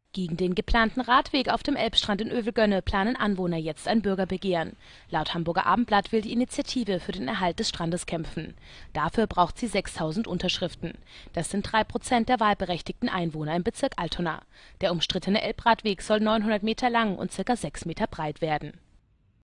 Gegen den geplanten Radweg auf dem Elbstrand in Övelgönne planen Anwohner jetzt ein Bürgerbegehren. Laut Hamburger Abendblatt will die Initiative für den Erhalt des Strandes kämpfen. Dafür braucht sie 6.000 Unterschriften. Das sind 3% der wahlberechtigten Einwohner im Bezirk Altona. Der umstrittene Elbradweg soll 900 Meter lang und ca. 6 Meter breit werden.